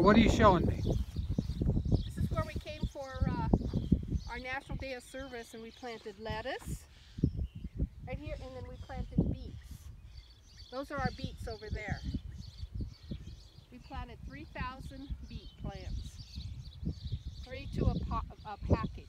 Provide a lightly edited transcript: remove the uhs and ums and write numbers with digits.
what are you showing me? This is where we came for our National Day of Service, and we planted lettuce right here, and then we planted beets. Those are our beets over there. We planted 3,000 beet plants, 3 to a package.